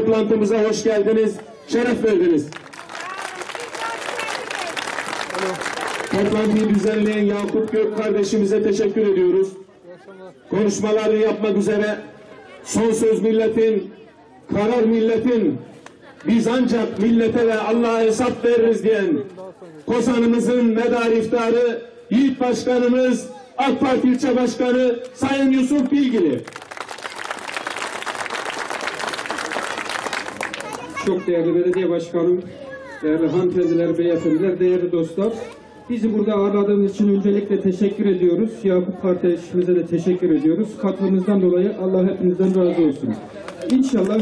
Toplantımıza hoş geldiniz, şeref verdiniz. Toplantıyı düzenleyen Yakup Gök kardeşimize teşekkür ediyoruz. Konuşmalarını yapmak üzere son söz milletin, karar milletin, biz ancak millete ve Allah'a hesap veririz diyen Kozan'ımızın medarı iftarı Yiğit Başkanımız, AK Parti İlçe Başkanı Sayın Yusuf Bilgili. Çok değerli belediye başkanım, değerli hanımefendiler, beyefendiler, değerli dostlar. Bizi burada ağırladığınız için öncelikle teşekkür ediyoruz. Yakup kardeşimize de teşekkür ediyoruz. Katılımınızdan dolayı Allah hepinizden razı olsun. İnşallah,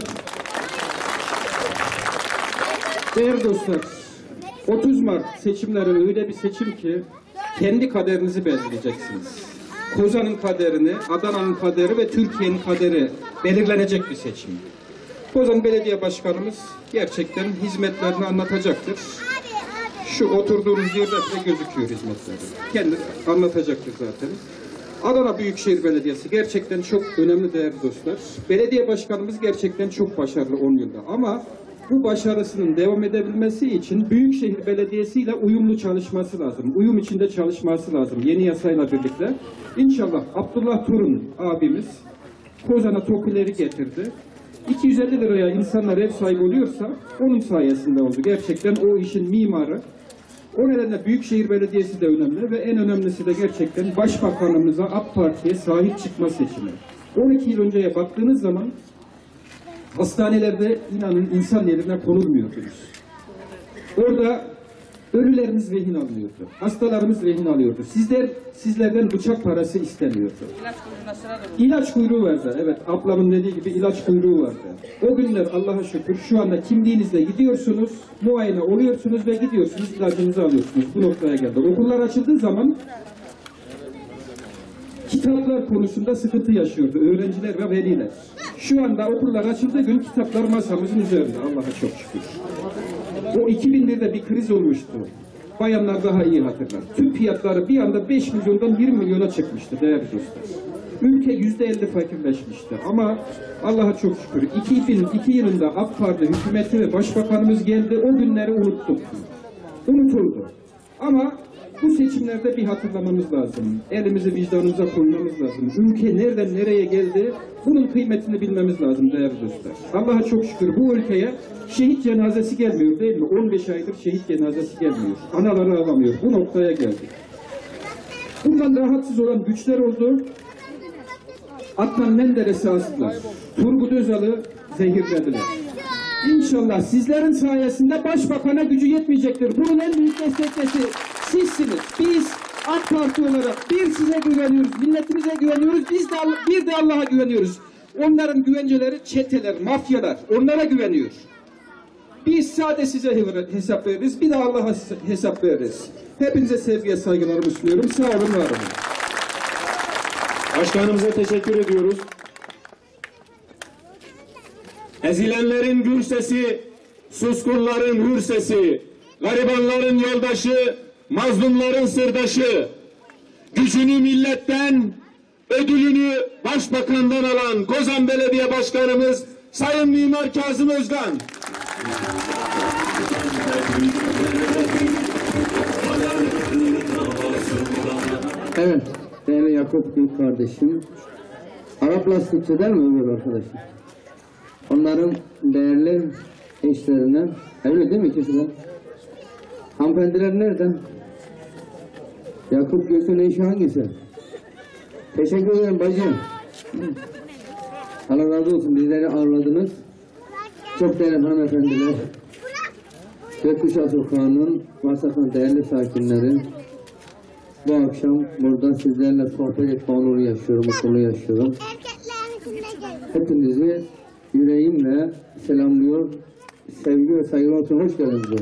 değerli dostlar, 30 Mart seçimleri öyle bir seçim ki kendi kaderinizi belirleyeceksiniz. Kozan'ın kaderini, Adana'nın kaderi ve Türkiye'nin kaderi belirlenecek bir seçim. Kozan Belediye Başkanımız gerçekten hizmetlerini anlatacaktır. Şu oturduğunuz yerde bile gözüküyor hizmetleri. Kendi anlatacaktır zaten. Adana Büyükşehir Belediyesi gerçekten çok önemli değerli dostlar. Belediye Başkanımız gerçekten çok başarılı 10 yılda. Ama bu başarısının devam edebilmesi için Büyükşehir Belediyesi ile uyumlu çalışması lazım. Uyum içinde çalışması lazım yeni yasayla birlikte. İnşallah Abdullah Turun abimiz Kozan'a TOKİ'leri getirdi. 250 liraya insanlar ev sahibi oluyorsa onun sayesinde oldu. Gerçekten o işin mimarı. O nedenle Büyükşehir Belediyesi de önemli ve en önemlisi de gerçekten Başbakanımıza AK Parti'ye sahip çıkma seçimi. 12 yıl önceye baktığınız zaman hastanelerde inanın insan yerine konulmuyordunuz. Orada ölülerimiz rehin alınıyordu. Hastalarımız rehin alıyordu. Sizlerden bıçak parası isteniyordu. İlaç kuyruğu vardı. Evet, ablamın dediği gibi ilaç kuyruğu vardı. O günler Allah'a şükür şu anda kimliğinizle gidiyorsunuz, muayene oluyorsunuz ve gidiyorsunuz, ilacınızı alıyorsunuz. Bu noktaya geldi. Okullar açıldığı zaman kitaplar konusunda sıkıntı yaşıyordu öğrenciler ve veliler. Şu anda okullar açıldığı gün kitaplar masamızın üzerinde. Allah'a çok şükür. O 2001'de bir kriz olmuştu. Bayanlar daha iyi hatırlar. Tüm fiyatları bir anda 5 milyondan 20 milyona çıkmıştı değerli dostlar. Ülke %50 fakirleşmişti. Ama Allah'a çok şükür 2002 yılında AK Parti hükümeti ve başbakanımız geldi. O günleri unuttuk. Unutuldu. Ama bu seçimlerde bir hatırlamamız lazım. Elimizi vicdanımıza koymamız lazım. Ülke nereden nereye geldi? Bunun kıymetini bilmemiz lazım değerli dostlar. Allah'a çok şükür bu ülkeye şehit cenazesi gelmiyor değil mi? 15 aydır şehit cenazesi gelmiyor. Anaları alamıyor. Bu noktaya geldik. Bundan rahatsız olan güçler oldu. Adnan Menderes'i astılar. Turgut Özal'ı zehirlediler. İnşallah sizlerin sayesinde başbakana gücü yetmeyecektir. Bunun en büyük destekçisi sizsiniz. Biz AK Parti olarak bir size güveniyoruz, milletimize güveniyoruz, bir de Allah'a güveniyoruz. Onların güvenceleri çeteler, mafyalar, onlara güveniyor. Biz sadece size hesap veririz, bir de Allah'a hesap veririz. Hepinize sevgiye saygılarımı sunuyorum. Sağ olun, var olun. Başkanımıza teşekkür ediyoruz. Ezilenlerin gür sesi, suskunların hür sesi, garibanların yoldaşı, mazlumların sırdaşı, gücünü milletten, ödülünü başbakandan alan Kozan Belediye Başkanımız Sayın Mimar Kazım Özkan. Evet, değerli Yakup Gül kardeşim. Arap lastikçi değil mi öbür arkadaşım? Onların değerli eşlerine, evli değil mi ikisi de? Hanımefendiler nereden? Yakup Gül'ün eşi hangisi? Teşekkür ederim bacım. Allah razı olsun, bizleri ağırladınız. Çok değerli hanımefendiler. Gökkuşağı Sokağı'nın Varsakan değerli sakinleri. Bu akşam burada sizlerle sohbet etme onuru yaşıyorum, mutluluğu yaşıyorum. Hepinizi yüreğimle selamlıyor. Sevgi ve saygı olsun. Hoş geldiniz.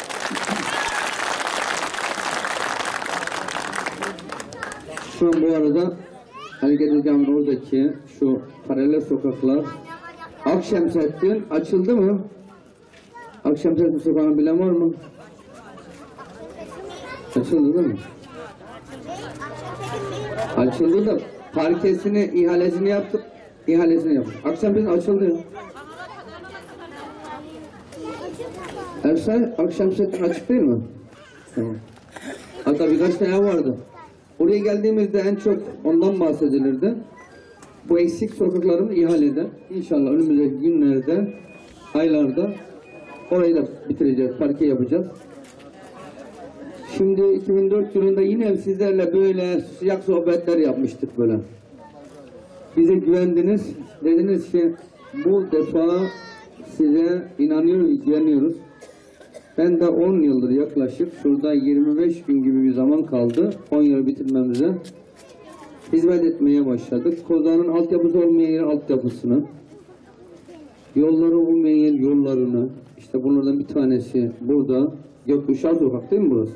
Şu an bu arada Halil Camii'nin oradaki şu paralel sokaklar Akşemseddin açıldı mı? Akşemseddin sokağını bilen var mı? Açıldı değil mi? Açıldı da parkesini, ihalesini yaptık. İhalesini yaptık. Akşemseddin açıldı. Ersay akşam setin açık değil mi? Tamam. Hatta birkaç tane vardı. Oraya geldiğimizde en çok ondan bahsedilirdi. Bu eksik sokakların ihalede. İnşallah önümüzdeki günlerde, aylarda orayı da bitireceğiz, parke yapacağız. Şimdi 2004 yılında yine sizlerle böyle sıcak sohbetler yapmıştık böyle. Bize güvendiniz, dediniz ki bu defa size inanıyoruz, güveniyoruz. Ben de 10 yıldır yaklaşık, şurada 25 gün gibi bir zaman kaldı 10 yıl bitirmemize. Hizmet etmeye başladık. Kozan'ın altyapısı olmayan yerin altyapısını, yolları olmayan yer yollarını, işte bunlardan bir tanesi burada, Gökkuşağı Sokak değil mi burası?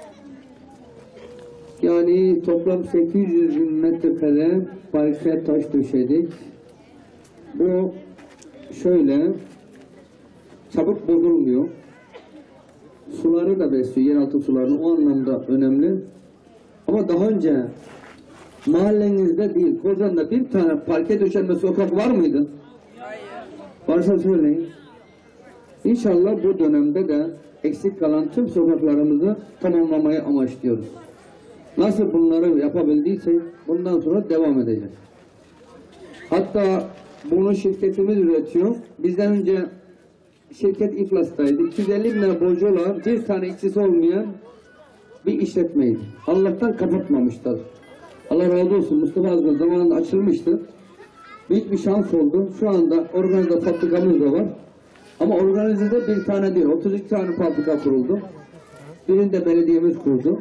Yani toplam 800 bin metrekare parke taş döşedik. Bu şöyle, çabuk bozulmuyor. Suları da besliyor, yeraltı sularını, o anlamda önemli. Ama daha önce mahallenizde değil, Kozan'da bir tane parke döşenme sokak var mıydı? Hayır. Varsa söyleyin. İnşallah bu dönemde de eksik kalan tüm sokaklarımızı tamamlamayı amaçlıyoruz. Nasıl bunları yapabildiysek bundan sonra devam edeceğiz. Hatta bunu şirketimiz üretiyor. Bizden önce şirket iflastaydı. 250 bin lira borcu olan, bir tane işçisi olmayan bir işletmeydi. Allah'tan kapatmamışlar. Allah razı olsun. Mustafa Azgın zamanında açılmıştı. Büyük bir şans oldu. Şu anda organize fabrikamız da var. Ama organizede bir tane değil, 32 tane fabrika kuruldu. Birini de belediyemiz kurdu.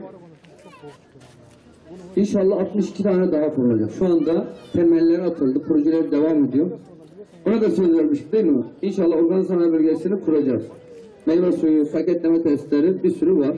İnşallah 62 tane daha kurulacak. Şu anda temelleri atıldı, projeler devam ediyor. Ona da söz vermiştik değil mi? İnşallah organize sanayi bölgesini kuracağız. Meyve suyu, paketleme testleri bir sürü var.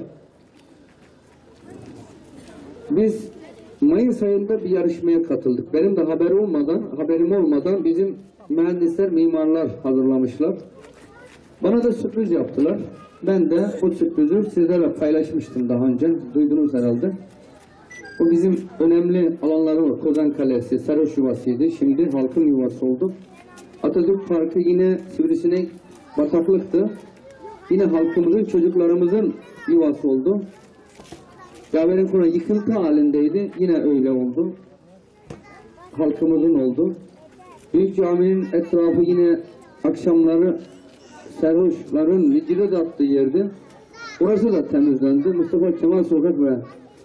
Biz Mayıs ayında bir yarışmaya katıldık. Benim de haberim olmadan bizim mühendisler, mimarlar hazırlamışlar. Bana da sürpriz yaptılar. Ben de o sürprizi sizlerle paylaşmıştım daha önce. Duydunuz herhalde. O bizim önemli alanları var. Kozan Kalesi, Sarhoş Yuvası'ydı. Şimdi halkın yuvası oldu. Atatürk Parkı yine sivrisinek bataklıktı. Yine halkımızın, çocuklarımızın yuvası oldu. Yaverin Kura yıkıntı halindeydi. Yine öyle oldu. Halkımızın oldu. Büyük caminin etrafı yine akşamları sarhoşların vicile de attığı yerdi. Burası da temizlendi. Mustafa Kemal Sokak ve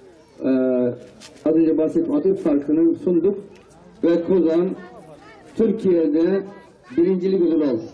az önce bahsettiğim Atatürk Parkı'nı sunduk. Ve Kozan Türkiye'de birincilik ödülü aldı.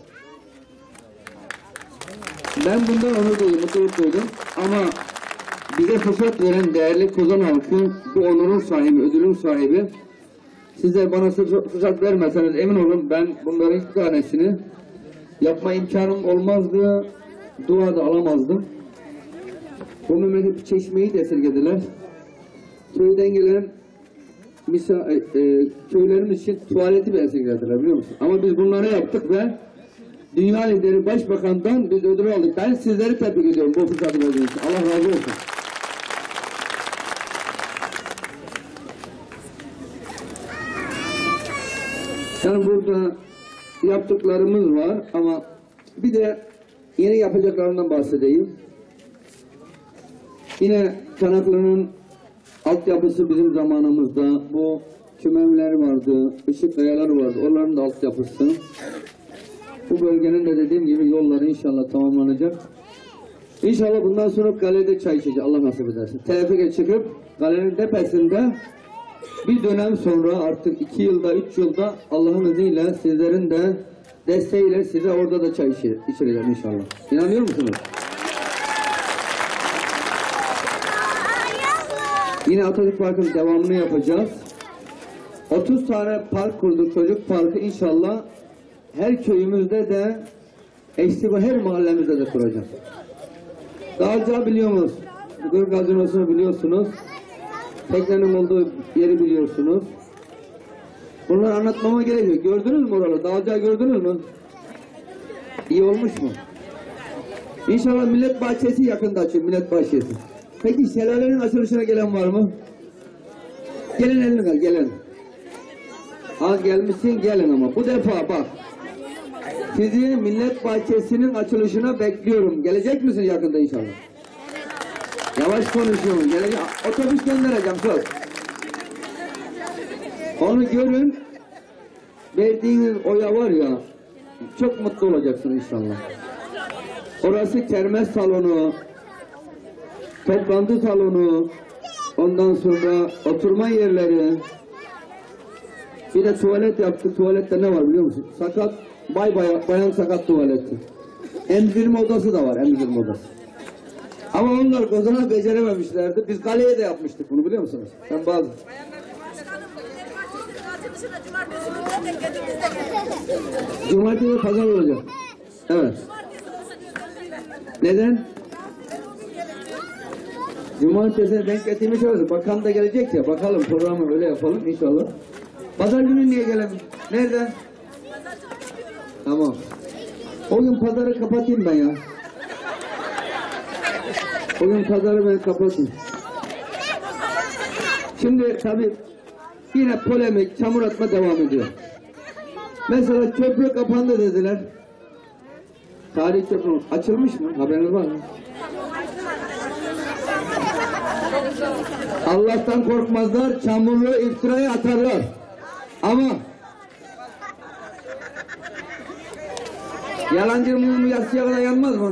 Ben bundan onur duydum, mutluluk duydum. Ama bize fırsat veren değerli Kozan halkı bu onurun sahibi, ödülün sahibi. Sizler bana fırsat vermeseniz emin olun ben bunların iki tanesini yapma imkanım olmazdı, dua da alamazdım. Bu memleket Çeşme'yi de esirgediler. Köyden gelen köylerimiz için tuvaleti de esirgediler biliyor musun? Ama biz bunları yaptık ve Dünya Lideri Başbakan'dan biz ödül aldık. Ben sizleri tebrik ediyorum bu fırsatı verdiğiniz için. Allah razı olsun. Yani burada yaptıklarımız var ama bir de yeni yapacaklarından bahsedeyim. Yine Çanakkale'nin altyapısı bizim zamanımızda bu tümevler vardı, ışık kayaları vardı. Onların da altyapısı. Bu bölgenin de dediğim gibi yolları inşallah tamamlanacak. İnşallah bundan sonra kalede çay içeceğiz. Allah nasip ederse. TFG'ye çıkıp kalenin tepesinde bir dönem sonra artık 2 yılda 3 yılda Allah'ın izniyle sizlerin de desteğiyle size orada da çay içireceğim inşallah. İnanıyor musunuz? Yine Atatürk Parkı'nın devamını yapacağız. 30 tane park kurduk, çocuk parkı inşallah her köyümüzde de her mahallemizde de kuracağız. Dağcığı biliyor musunuz? Gır gazinosunu biliyorsunuz. Teknenin olduğu yeri biliyorsunuz. Bunları anlatmama gerek yok. Gördünüz mü oraları? Dağcığı gördünüz mü? İyi olmuş mu? İnşallah Millet Bahçesi yakında açıyor. Millet Bahçesi. Peki şelalenin açılışına gelen var mı? Gelin elini kal, gelin. Az gelmişsin gelin ama bu defa bak. Sizi Millet Bahçesi'nin açılışına bekliyorum. Gelecek misin yakında inşallah? Yavaş konuşuyorum. Gelecek. Otobüs göndereceğim söz. Onu görün. Verdiğiniz oya var ya, çok mutlu olacaksın inşallah. Orası kermes salonu, toplantı salonu, ondan sonra oturma yerleri, bir de tuvalet yaptık. Tuvalette ne var biliyor musun? Sakat, bayan sakat tuvaleti. Emzirme odası da var, emzirme odası. Ama onlar Kozan'a becerememişlerdi. Biz kaleye de yapmıştık bunu, biliyor musunuz? Ben bazı. Cumartesi pazar olacak. Evet. Neden? Cumartesi denk getirmiş oluruz. Bakan da gelecek ya. Bakalım, programı öyle yapalım inşallah. Pazar günü niye gelemiyor? Nerede? Tamam. O gün pazarı kapatayım ben ya. O gün pazarı ben kapatayım. Şimdi tabii yine polemik, çamur atma devam ediyor. Mesela köprü kapandı dediler. Tarih köprü açılmış mı? Haberiniz var mı? Allah'tan korkmazlar, çamurlu iftirayı atarlar. Ama yalancı mumu yatsıya kadar yanmaz mı?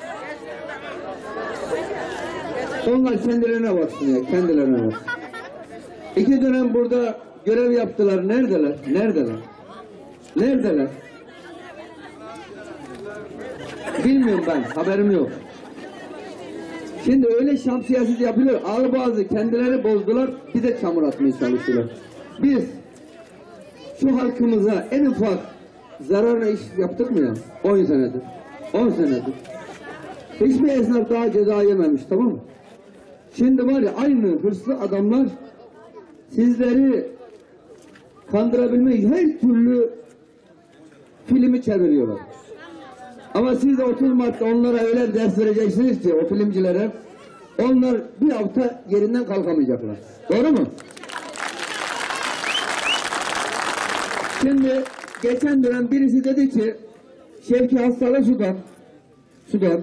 Onlar kendilerine baksın ya, kendilerine baksın. 2 dönem burada görev yaptılar. Neredeler? Neredeler? Neredeler? Bilmiyorum ben, haberim yok. Şimdi öyle şam siyaseti yapılıyor. Ağır kendileri bozdular, bir de çamur atmaya çalışıyorlar. Biz şu halkımıza en ufak zararına iş yaptık mı ya? 10 senedir. 10 senedir. Hiçbir esnaf daha ceza yememiş, tamam mı? Şimdi var ya, aynı hırslı adamlar sizleri kandırabilmek her türlü filmi çeviriyorlar. Ama siz de 30 Mart'ta onlara öyle ders vereceksiniz ki, o filmcilere, onlar bir hafta yerinden kalkamayacaklar. Doğru mu? Şimdi geçen dönem birisi dedi ki, Şevki hastalığı sudan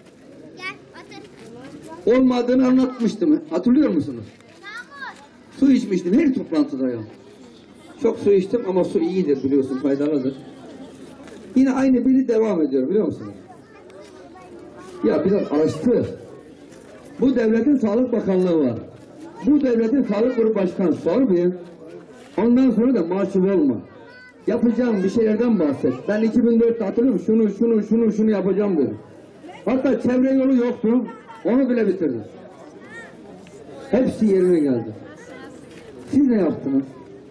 olmadığını anlatmıştı mı? Hatırlıyor musunuz? Su içmiştim her toplantıda ya. Çok su içtim ama su iyidir, biliyorsun, faydalıdır. Yine aynı biri devam ediyor, biliyor musunuz? Ya biraz araştır. Bu devletin Sağlık Bakanlığı var. Bu devletin Sağlık Grup Başkanı sor bir. Ondan sonra da mahcup olma. Yapacağım bir şeylerden bahset. Ben 2004'te hatırlıyorum, şunu yapacağım dedim. Hatta çevre yolu yoktu. Onu bile bitirdim. Hepsi yerine geldi. Siz ne yaptınız?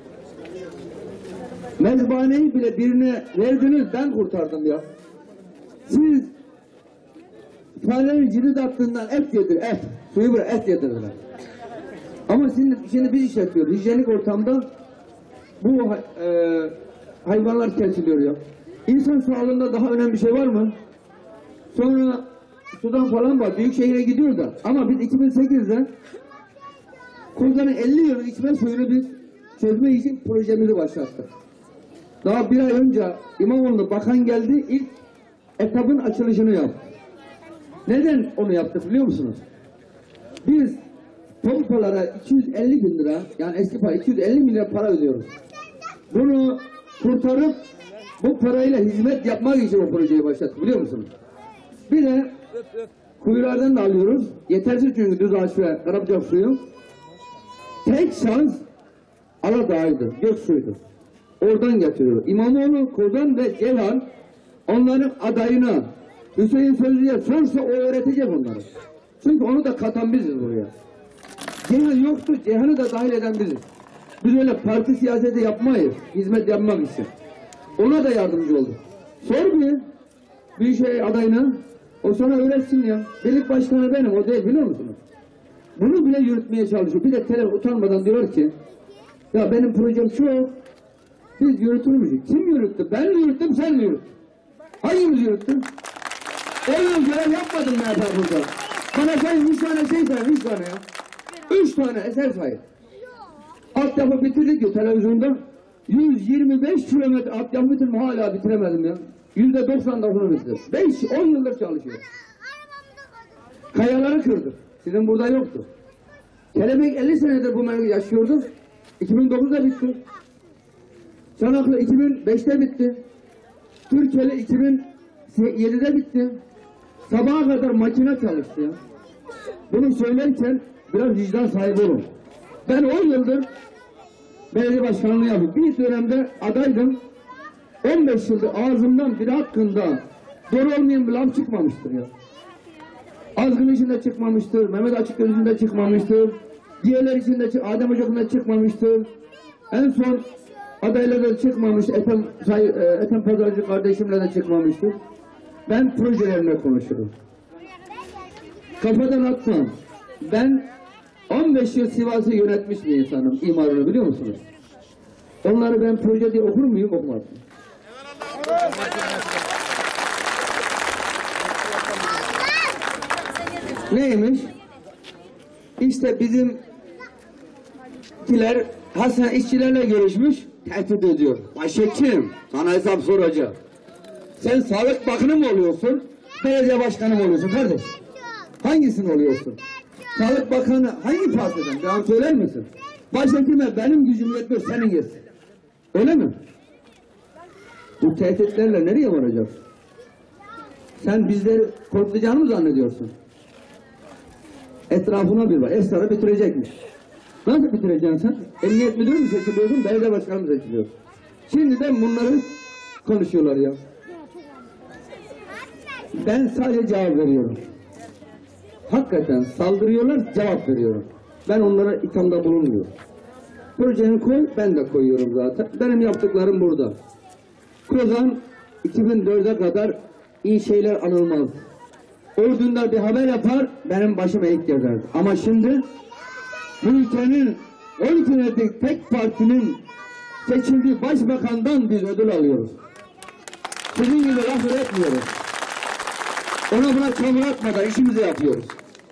Mezbahaneyi bile birine verdiniz, ben kurtardım ya. Siz farenin cirit attığından et yedir, et. Suyu bırak, et yedirdiler. Ama şimdi biz işletiyoruz. Hijyenik ortamda bu hayvanlar kesiliyor ya. İnsan sağlığında daha önemli bir şey var mı? Sonra sudan falan var. Büyük şehire gidiyor da. Ama biz 2008'de Kozan'ın 50 yıllık içme suyunu biz çözme için projemizi başlattık. Daha bir ay önce İmamoğlu bakan geldi, ilk etapın açılışını yaptı. Neden onu yaptık biliyor musunuz? Biz pompalara 250 bin lira, yani eski para 250 milyar para ödüyoruz. Bunu kurtarıp bu parayla hizmet yapmak için o projeyi başlattık, biliyor musunuz? Bir de kuyulardan da alıyoruz. Yetersiz çünkü Düzağaç ve Karabıcak suyu. Tek şans Aladağ'ydı, Göksu'ydu. Oradan getiriyor. İmamoğlu, Kozan ve Ceyhan onların adayına Hüseyin Sözlü'ye sorsa o öğretecek onları. Çünkü onu da katan biziz buraya. Ceyhan yoktu, Ceyhan'ı da dahil eden biziz. Biz öyle parti siyaseti yapmayız, hizmet yapmak için. Ona da yardımcı olduk. Sor bir Büyükşehir adayına, o sana öğretsin ya. Birlik başkanı benim, o değil, biliyor musunuz? Bunu bile yürütmeye çalışıyor. Bir de telef utanmadan diyor ki, ya benim projem çok, biz yürütür müyüz? Kim yürüttü? Ben mi yürüttüm, sen mi yürüttün? Hangimiz yürüttü? 10 yıl görev yapmadım ben burada. Bana sen 3 tane şey say, 3 tane ya. 3 tane eser say. Altyapı bitirdik ya televizyonda. 125 kilometre altyapı bitirdim, hala bitiremedim ya. %99'u bizdir. 5-10 yıldır çalışıyor. Kayaları kırdık. Sizin burada yoktu. Kelebek 50 senedir bu memlekette yaşıyorduk. 2009'da bitti. Çanaklı 2005'te bitti. Türkeli 2007'de bitti. Sabaha kadar makine çalıştı ya. Bunu söylerken biraz vicdan sahibi olun. Ben 10 yıldır belediye başkanlığı yapıyorum. Bir dönemde adaydım. 15 yıldır ağzımdan biri hakkında doğru olmayan bir laf çıkmamıştır ya. Azgın içinde çıkmamıştır, Mehmet Açıkgöz içinde çıkmamıştır, diğerler içinde, Adem Hoca'nda çıkmamıştır. En son adayla da çıkmamış, Ethem Pazarcı kardeşimle de çıkmamıştır. Ben projelerimle konuşurum. Kafadan atmam. Ben 15 yıl Sivas'ı yönetmiş bir insanım, imarını biliyor musunuz? Onları ben proje diye okur muyum, okumaz. Neymiş? İşte bizimkiler Hasan işçilerle görüşmüş, tehdit ediyor. Başhekim, sana hesap soracağım. Sen Sağlık Bakanı mı oluyorsun, belediye başkanı mı oluyorsun kardeş? Hangisini oluyorsun? Sağlık Bakanı hangi partiden? Bana söyler misin? Başhekime benim gücüm yetmiyor, senin yesin. Öyle mi? Bu tehditlerle nereye varacağız? Sen bizleri korkutacağını mı zannediyorsun? Etrafına bir bak. Esrar'ı bitirecekmiş. Nasıl bitireceksin sen? Emniyet müdürü mü seçiliyorsun? Belediye başkanı mı seçiliyorsun? Şimdiden bunları konuşuyorlar ya. Ben sadece cevap veriyorum. Hakikaten saldırıyorlar, cevap veriyorum. Ben onlara ithamda bulunmuyorum. Projeni koy, ben de koyuyorum zaten. Benim yaptıklarım burada. Kozan 2004'e kadar iyi şeyler anılmaz. Ordunlar bir haber yapar, benim başıma ilk gezerdi. Ama şimdi bu ülkenin 12 senelik tek partinin seçildiği başbakandan biz ödül alıyoruz. Sizin gibi laf üretmiyoruz. Ona buna çamur atmadan işimizi yapıyoruz.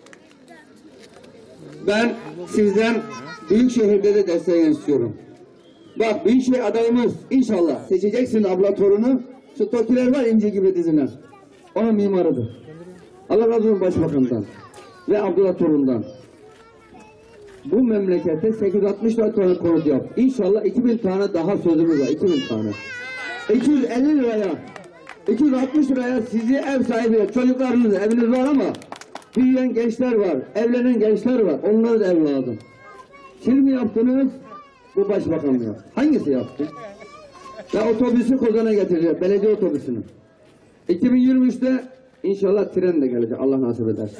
Ben sizden Büyükşehir'de de destek istiyorum. Bak Büyükşehir adayımız inşallah seçeceksin abla torunu. Şu tokiler var ince gibi dizilen. Onun mimarıdır. Allah razı olsun başbakandan ve Abdullah Torun'dan. Bu memlekette 864 tane konut yap. İnşallah 2000 tane daha sözümüz var. 2000 tane. 250 liraya, 260 liraya sizi ev sahibi, çocuklarınız, eviniz var ama büyüyen gençler var, evlenen gençler var. Onları da ev lazım. Siz mi yaptınız? Bu başbakan mı yaptı? Hangisi yaptı? Ve otobüsü Kozan'a getireceğiz, belediye otobüsünü. 2023'te İnşallah tren de gelecek. Allah nasip eder.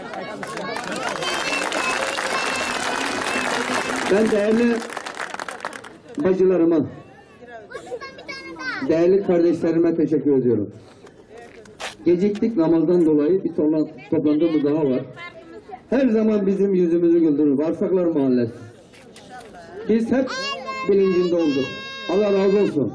Ben değerli bacılarıma, değerli kardeşlerime teşekkür ediyorum. Geciktik namazdan dolayı bir toplantımız daha var. Her zaman bizim yüzümüzü güldürür. Varsaklar Mahallesi. Biz hep bilincinde olduk. Allah razı olsun.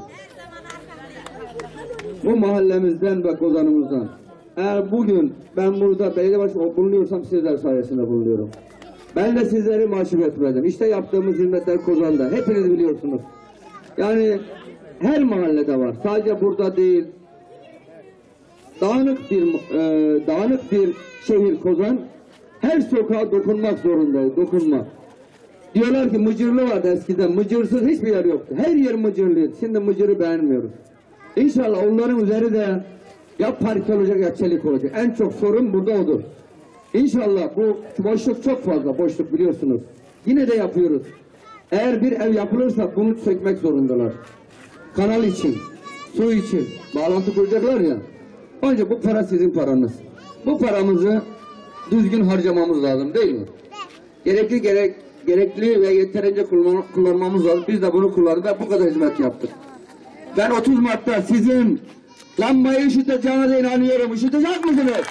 Bu mahallemizden ve Kozan'ımızdan. Eğer bugün ben burada belediye başkanı bulunuyorsam sizler sayesinde bulunuyorum. Ben de sizleri mahcup etmedim. İşte yaptığımız hizmetler Kozan'da. Hepiniz biliyorsunuz. Yani her mahallede var. Sadece burada değil. Dağınık bir şehir Kozan. Her sokağa dokunmak zorundayız. Dokunmak. Diyorlar ki Mıcırlı vardı eskiden. Mıcırsız hiçbir yer yoktu. Her yer Mıcırlıydı. Şimdi Mıcır'ı beğenmiyoruz. İnşallah onların üzeri de ya parke olacak ya çelik olacak. En çok sorun burada odur. İnşallah bu boşluk çok fazla. Boşluk biliyorsunuz. Yine de yapıyoruz. Eğer bir ev yapılırsa bunu sökmek zorundalar. Kanal için, su için bağlantı kuracaklar ya. Ancak bu para sizin paranız. Bu paramızı düzgün harcamamız lazım değil mi? Gerekli ve yeterince kullanmamız lazım. Biz de bunu kullandık ve bu kadar hizmet yaptık. Ben 30 Mart'ta sizin lambayı ışıtacağınıza inanıyorum. Işıtacak mısınız?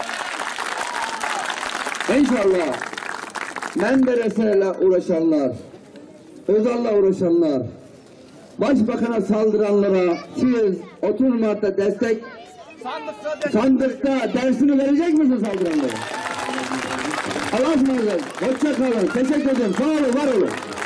İnşallah. Menderes'le uğraşanlar, Özal'la uğraşanlar, Başbakan'a saldıranlara siz 30 Mart'ta destek sandıkta dersini verecek misiniz saldıranlara? Allah'a ısmarladık. Hoşça kalın. Teşekkür ederim. Sağ olun, var olun.